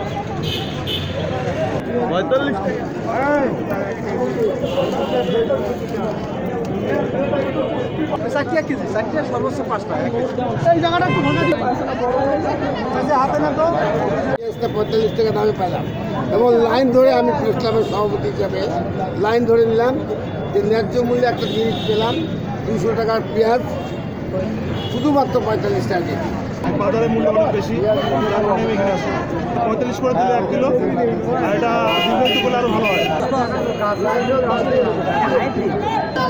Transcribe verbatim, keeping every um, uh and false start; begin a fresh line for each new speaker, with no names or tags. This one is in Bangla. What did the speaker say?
পঁয়তাল্লিশ টাকা। চাকিয়া কেজি, চাকিয়া সর্বোচ্চ পাঁচ টাকা। এই জায়গাটা একটু ভাঙা দিই হাতে না তো।
পঁয়তাল্লিশ টাকা দামে পেলাম এবং লাইন ধরে আমি প্রেস ক্লাবের সভাপতি হিসাবে লাইন ধরে নিলাম যে ন্যায্য মূল্যে একটা জিনিস পেলাম। দুশো টাকার পেঁয়াজ শুধুমাত্র পঁয়তাল্লিশ টাকা কেজি।
বাজারের মূল্য অনেক বেশি, নেমে এখানে আসে পঁয়তাল্লিশ করে দিলে এক কিলো, আর এটা বিভক্ত করলে আরো ভালো হয়।